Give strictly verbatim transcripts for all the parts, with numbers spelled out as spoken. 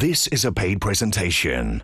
This is a paid presentation.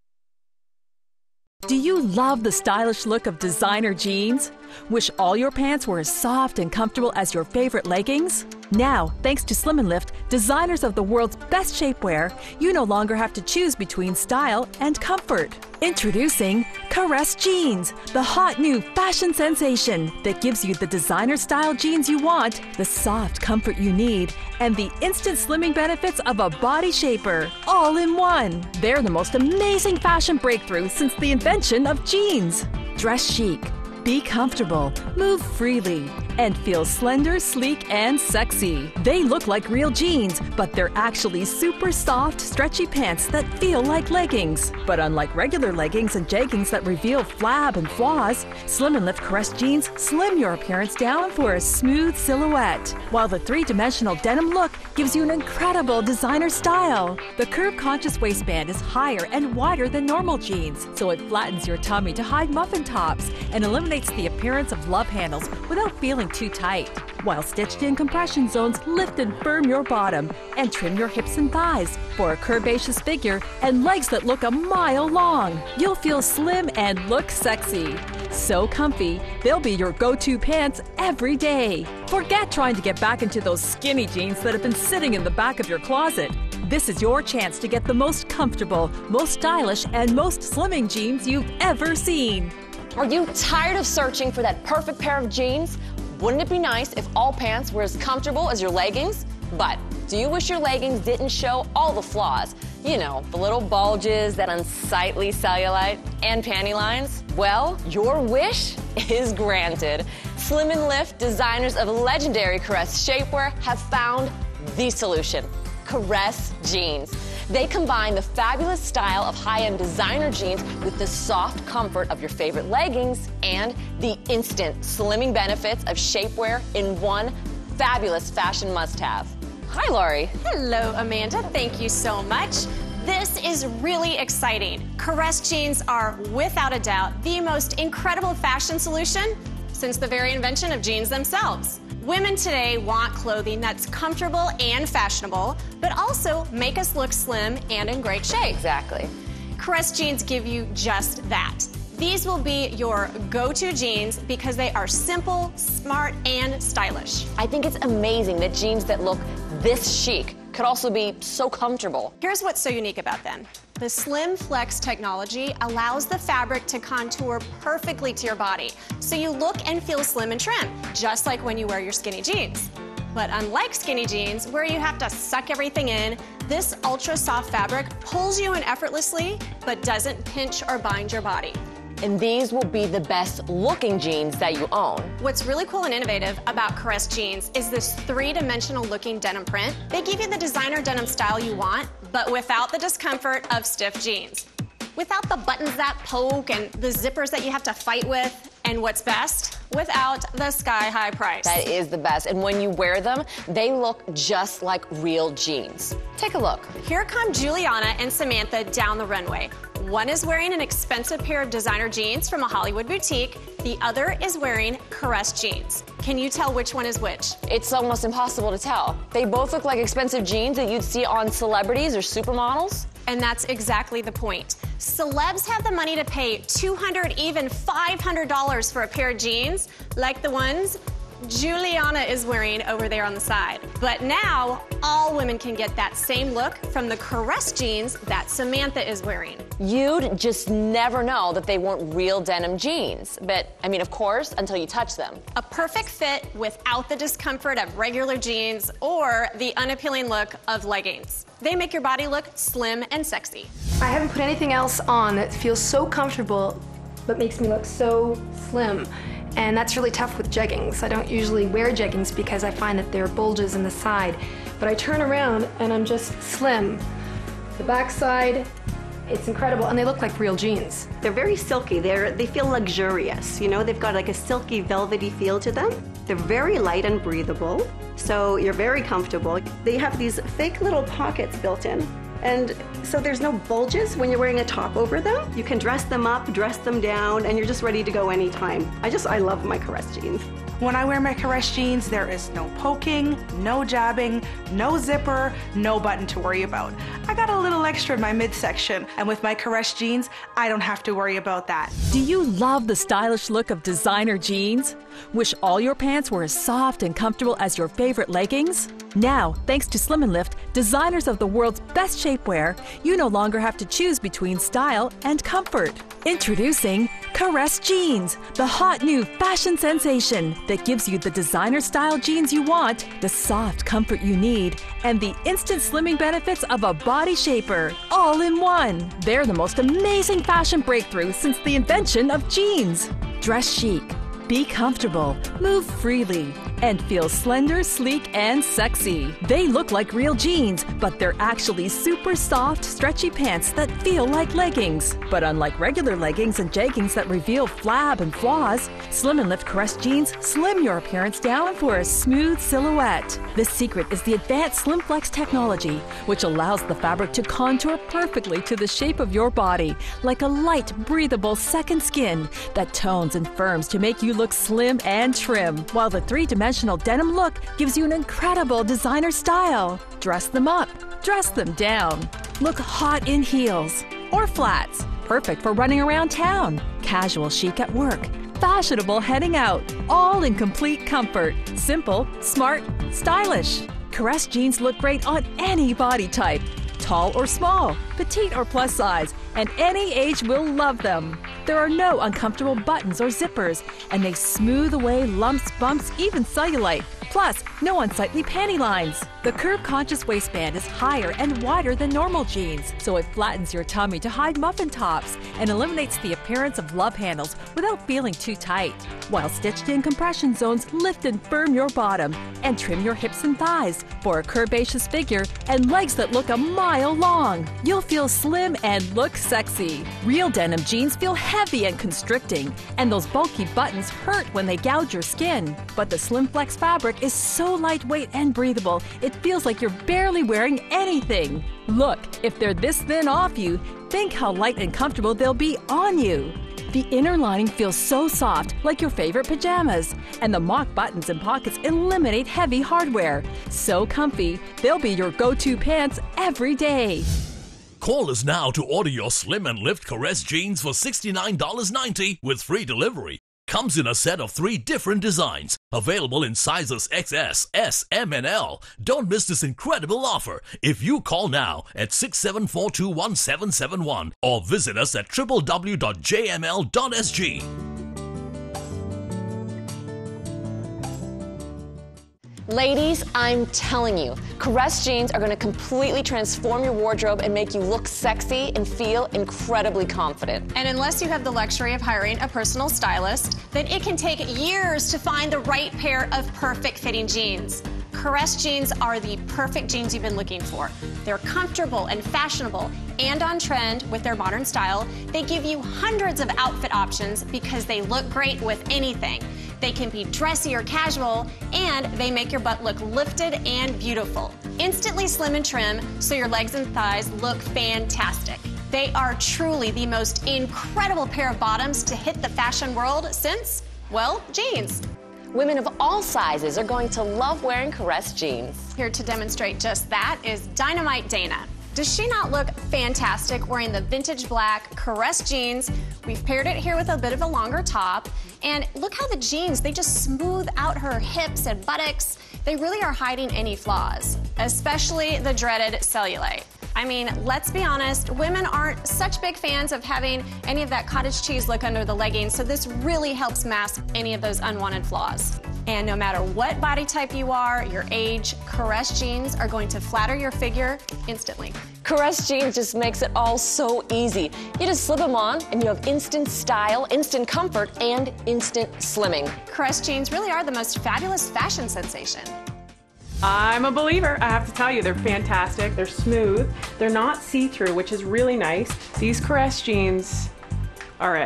Do you love the stylish look of designer jeans? Wish all your pants were as soft and comfortable as your favorite leggings? Now, thanks to Slim and Lift, designers of the world's best shapewear, you no longer have to choose between style and comfort. Introducing Caresse Jeans, the hot new fashion sensation that gives you the designer style jeans you want, the soft comfort you need, and the instant slimming benefits of a body shaper, all in one. They're the most amazing fashion breakthrough since the invention of jeans. Dress chic, be comfortable, move freely, and feel slender, sleek, and sexy. They look like real jeans, but they're actually super soft, stretchy pants that feel like leggings. But unlike regular leggings and jeggings that reveal flab and flaws, Slim and Lift Caresse Jeans slim your appearance down for a smooth silhouette, while the three-dimensional denim look gives you an incredible designer style. The curve-conscious waistband is higher and wider than normal jeans, so it flattens your tummy to hide muffin tops and eliminates the appearance of love handles without feeling too tight, while stitched-in compression zones lift and firm your bottom and trim your hips and thighs for a curvaceous figure and legs that look a mile long. You'll feel slim and look sexy. So comfy, they'll be your go-to pants every day. Forget trying to get back into those skinny jeans that have been sitting in the back of your closet. This is your chance to get the most comfortable, most stylish, and most slimming jeans you've ever seen. Are you tired of searching for that perfect pair of jeans? Wouldn't it be nice if all pants were as comfortable as your leggings? But do you wish your leggings didn't show all the flaws? You know, the little bulges, that unsightly cellulite, and panty lines? Well, your wish is granted. Slim and Lift, designers of legendary Caresse shapewear, have found the solution: Caresse Jeans. They combine the fabulous style of high-end designer jeans with the soft comfort of your favorite leggings and the instant slimming benefits of shapewear in one fabulous fashion must-have. Hi, Laurie. Hello, Amanda. Thank you so much. This is really exciting. Caresse jeans are, without a doubt, the most incredible fashion solution since the very invention of jeans themselves. Women today want clothing that's comfortable and fashionable, but also make us look slim and in great shape. Exactly. Caresse jeans give you just that. These will be your go-to jeans because they are simple, smart, and stylish. I think it's amazing that jeans that look this chic could also be so comfortable. Here's what's so unique about them. The Slim Flex technology allows the fabric to contour perfectly to your body, so you look and feel slim and trim, just like when you wear your skinny jeans. But unlike skinny jeans, where you have to suck everything in, this ultra soft fabric pulls you in effortlessly, but doesn't pinch or bind your body. And these will be the best looking jeans that you own. What's really cool and innovative about Caresse jeans is this three-dimensional looking denim print. They give you the designer denim style you want, but without the discomfort of stiff jeans. Without the buttons that poke and the zippers that you have to fight with. And what's best? Without the sky-high price. That is the best. And when you wear them, they look just like real jeans. Take a look. Here come Juliana and Samantha down the runway. One is wearing an expensive pair of designer jeans from a Hollywood boutique. The other is wearing Caresse jeans. Can you tell which one is which? It's almost impossible to tell. They both look like expensive jeans that you'd see on celebrities or supermodels. And that's exactly the point. Celebs have the money to pay two hundred dollars, even five hundred dollars for a pair of jeans, like the ones Juliana is wearing over there on the side. But now, all women can get that same look from the Caresse jeans that Samantha is wearing. You'd just never know that they weren't real denim jeans. But, I mean, of course, until you touch them. A perfect fit without the discomfort of regular jeans or the unappealing look of leggings. They make your body look slim and sexy. I haven't put anything else on that feels so comfortable but makes me look so slim. And that's really tough with jeggings. I don't usually wear jeggings because I find that there are bulges in the side. But I turn around and I'm just slim. The backside, it's incredible, and they look like real jeans. They're very silky. They're, they feel luxurious, you know? They've got like a silky, velvety feel to them. They're very light and breathable, so you're very comfortable. They have these fake little pockets built in. And so there's no bulges when you're wearing a top over them. You can dress them up, dress them down, and you're just ready to go anytime. I just, I love my Caresse jeans. When I wear my Caresse jeans, there is no poking, no jabbing, no zipper, no button to worry about. I got a little extra in my midsection, and with my Caresse jeans, I don't have to worry about that. Do you love the stylish look of designer jeans? Wish all your pants were as soft and comfortable as your favorite leggings? Now, thanks to Slim and Lift, designers of the world's best shapewear, you no longer have to choose between style and comfort. Introducing Caresse Jeans, the hot new fashion sensation that gives you the designer style jeans you want, the soft comfort you need, and the instant slimming benefits of a body shaper, all in one. They're the most amazing fashion breakthrough since the invention of jeans. Dress chic, be comfortable, move freely, and feel slender, sleek, and sexy. They look like real jeans, but they're actually super soft, stretchy pants that feel like leggings. But unlike regular leggings and jeggings that reveal flab and flaws, Slim and Lift Caresse Jeans slim your appearance down for a smooth silhouette. The secret is the advanced Slim Flex technology, which allows the fabric to contour perfectly to the shape of your body, like a light, breathable second skin that tones and firms to make you look slim and trim, while the three-dimensional denim look gives you an incredible designer style. Dress them up, dress them down. Look hot in heels or flats, perfect for running around town. Casual chic at work, fashionable heading out, all in complete comfort. Simple, smart, stylish. Caresse jeans look great on any body type, tall or small, petite or plus size, and any age will love them. There are no uncomfortable buttons or zippers, and they smooth away lumps, bumps, even cellulite. Plus, no unsightly panty lines. The curve-conscious waistband is higher and wider than normal jeans, so it flattens your tummy to hide muffin tops and eliminates the appearance of love handles without feeling too tight, while stitched-in compression zones lift and firm your bottom and trim your hips and thighs for a curvaceous figure and legs that look a mile long. You'll feel slim and look sexy. Real denim jeans feel heavy and constricting, and those bulky buttons hurt when they gouge your skin. But the Slim Flex fabric is so lightweight and breathable, it feels like you're barely wearing anything. Look, if they're this thin off you, think how light and comfortable they'll be on you. The inner lining feels so soft, like your favorite pajamas, and the mock buttons and pockets eliminate heavy hardware. So comfy, they'll be your go-to pants every day. Call us now to order your Slim and Lift Caresse jeans for sixty-nine ninety with free delivery. Comes in a set of three different designs, available in sizes X S, S, M, and L. Don't miss this incredible offer if you call now at six seven four two one seven seven one or visit us at w w w dot j m l dot s g. Ladies, I'm telling you, Caresse jeans are going to completely transform your wardrobe and make you look sexy and feel incredibly confident. And unless you have the luxury of hiring a personal stylist, then it can take years to find the right pair of perfect fitting jeans. Caresse jeans are the perfect jeans you've been looking for. They're comfortable and fashionable and on trend with their modern style. They give you hundreds of outfit options because they look great with anything. They can be dressy or casual, and they make your butt look lifted and beautiful. Instantly slim and trim, so your legs and thighs look fantastic. They are truly the most incredible pair of bottoms to hit the fashion world since, well, jeans. Women of all sizes are going to love wearing Caresse jeans. Here to demonstrate just that is Dynamite Dana. Does she not look fantastic wearing the vintage black Caresse jeans? We've paired it here with a bit of a longer top. And look how the jeans, they just smooth out her hips and buttocks. They really are hiding any flaws, especially the dreaded cellulite. I mean, let's be honest, women aren't such big fans of having any of that cottage cheese look under the leggings, so this really helps mask any of those unwanted flaws. And no matter what body type you are, your age, Caresse jeans are going to flatter your figure instantly. Caresse jeans just makes it all so easy. You just slip them on and you have instant style, instant comfort, and instant slimming. Caresse jeans really are the most fabulous fashion sensation. I'm a believer. I have to tell you, they're fantastic. They're smooth. They're not see-through, which is really nice. These Caresse jeans are it.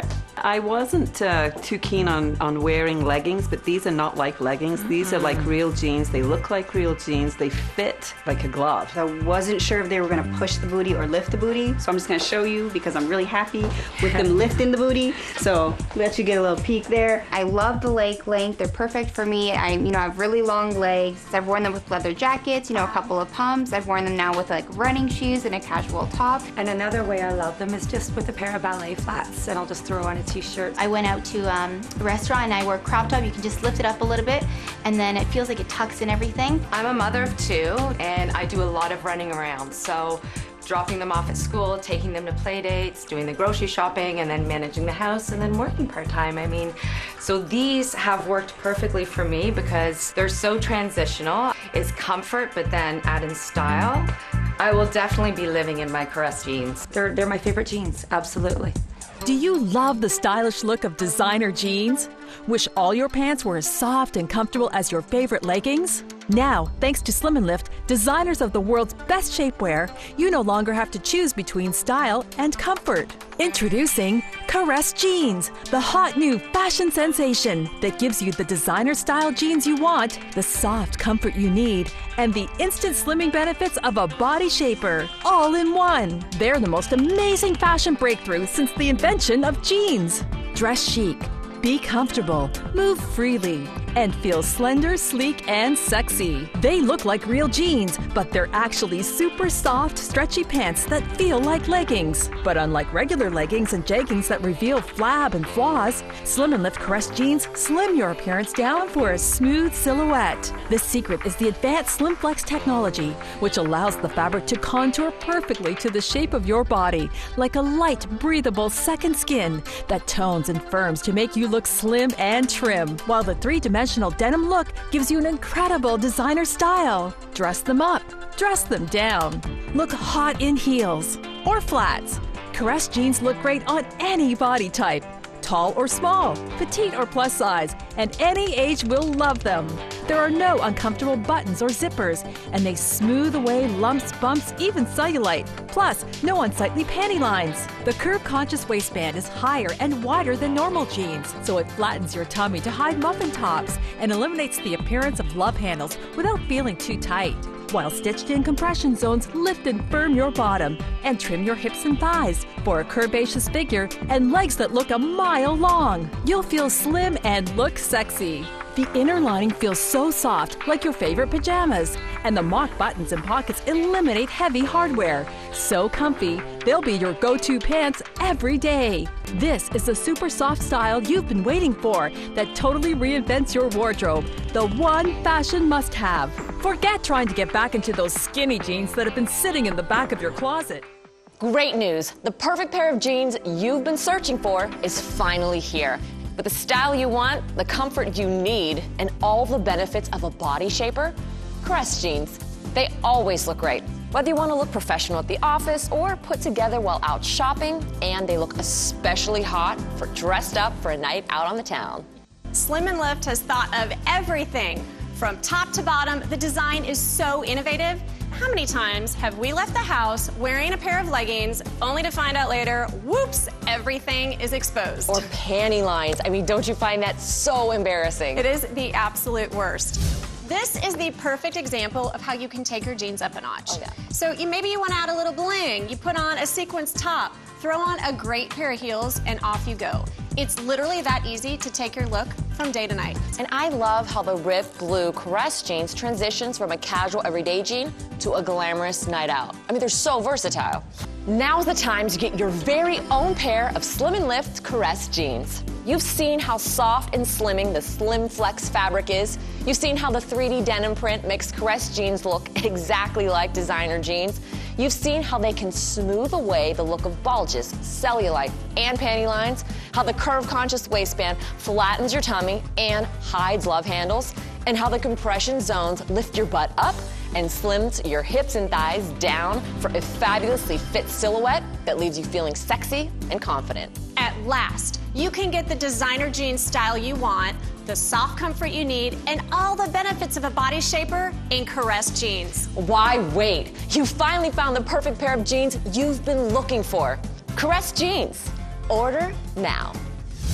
I wasn't uh, too keen on, on wearing leggings, but these are not like leggings. Mm-hmm. These are like real jeans. They look like real jeans. They fit like a glove. I wasn't sure if they were gonna push the booty or lift the booty, so I'm just gonna show you because I'm really happy with them lifting the booty. So let you get a little peek there. I love the leg length. They're perfect for me. I, you know, I have really long legs. I've worn them with leather jackets, you know, a couple of pumps. I've worn them now with like running shoes and a casual top. And another way I love them is just with a pair of ballet flats, and I'll just throw on a t-shirt. I went out to um, a restaurant and I wore a crop top. You can just lift it up a little bit and then it feels like it tucks in everything. I'm a mother of two and I do a lot of running around. So dropping them off at school, taking them to play dates, doing the grocery shopping, and then managing the house, and then working part-time. I mean, so these have worked perfectly for me because they're so transitional. It's comfort, but then add in style. I will definitely be living in my Caresse jeans. They're, they're my favorite jeans, absolutely. Do you love the stylish look of designer jeans? Wish all your pants were as soft and comfortable as your favorite leggings? Now, thanks to Slim and Lift, designers of the world's best shapewear, you no longer have to choose between style and comfort. Introducing Caresse Jeans, the hot new fashion sensation that gives you the designer style jeans you want, the soft comfort you need, and the instant slimming benefits of a body shaper, all in one. They're the most amazing fashion breakthrough since the invention of jeans. Dress chic, be comfortable, move freely, and feel slender, sleek, and sexy. They look like real jeans, but they're actually super soft, stretchy pants that feel like leggings. But unlike regular leggings and jeggings that reveal flab and flaws, Slim and Lift Caresse Jeans slim your appearance down for a smooth silhouette. The secret is the advanced Slim Flex technology, which allows the fabric to contour perfectly to the shape of your body, like a light, breathable second skin that tones and firms to make you look slim and trim, while the three-dimensional denim look gives you an incredible designer style. Dress them up, dress them down. Look hot in heels or flats. Caresse jeans look great on any body type, tall or small, petite or plus size, and any age will love them. There are no uncomfortable buttons or zippers, and they smooth away lumps, bumps, even cellulite. Plus, no unsightly panty lines. The curve-conscious waistband is higher and wider than normal jeans, so it flattens your tummy to hide muffin tops and eliminates the appearance of love handles without feeling too tight. While stitched-in compression zones lift and firm your bottom and trim your hips and thighs for a curvaceous figure and legs that look a mile long. You'll feel slim and look sexy. The inner lining feels so soft, like your favorite pajamas, and the mock buttons and pockets eliminate heavy hardware. So comfy, they'll be your go-to pants every day. This is the super soft style you've been waiting for that totally reinvents your wardrobe. The one fashion must-have. Forget trying to get back into those skinny jeans that have been sitting in the back of your closet. Great news! The perfect pair of jeans you've been searching for is finally here. With the style you want, the comfort you need, and all the benefits of a body shaper, Caresse jeans. They always look great, whether you want to look professional at the office or put together while out shopping, and they look especially hot for dressed up for a night out on the town. Slim and Lift has thought of everything. From top to bottom, the design is so innovative. How many times have we left the house wearing a pair of leggings only to find out later, whoops, everything is exposed? Or panty lines. I mean, don't you find that so embarrassing? It is the absolute worst. This is the perfect example of how you can take your jeans up a notch. Oh, yeah. So you, maybe you want to add a little bling. You put on a sequins top, throw on a great pair of heels, and off you go. It's literally that easy to take your look from day to night. And I love how the Rift Blue Caresse jeans transitions from a casual everyday jean to a glamorous night out. I mean, they're so versatile. Now's the time to get your very own pair of Slim and Lift Caresse jeans. You've seen how soft and slimming the Slim Flex fabric is. You've seen how the three D denim print makes Caresse jeans look exactly like designer jeans. You've seen how they can smooth away the look of bulges, cellulite, and panty lines, how the curve-conscious waistband flattens your tummy and hides love handles, and how the compression zones lift your butt up and slims your hips and thighs down for a fabulously fit silhouette that leaves you feeling sexy and confident. At last, you can get the designer jeans style you want, the soft comfort you need, and all the benefits of a body shaper in Caresse jeans. Why wait? You finally found the perfect pair of jeans you've been looking for. Caresse jeans. Order now.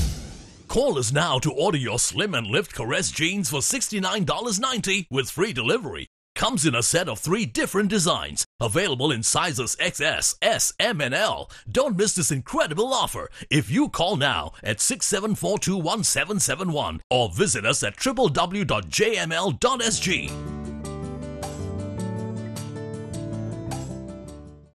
Call us now to order your Slim and Lift Caresse Jeans for sixty-nine ninety with free delivery. Comes in a set of three different designs, available in sizes X S, S, M, and L. Don't miss this incredible offer if you call now at six seven four two one seven seven one or visit us at w w w dot j m l dot s g.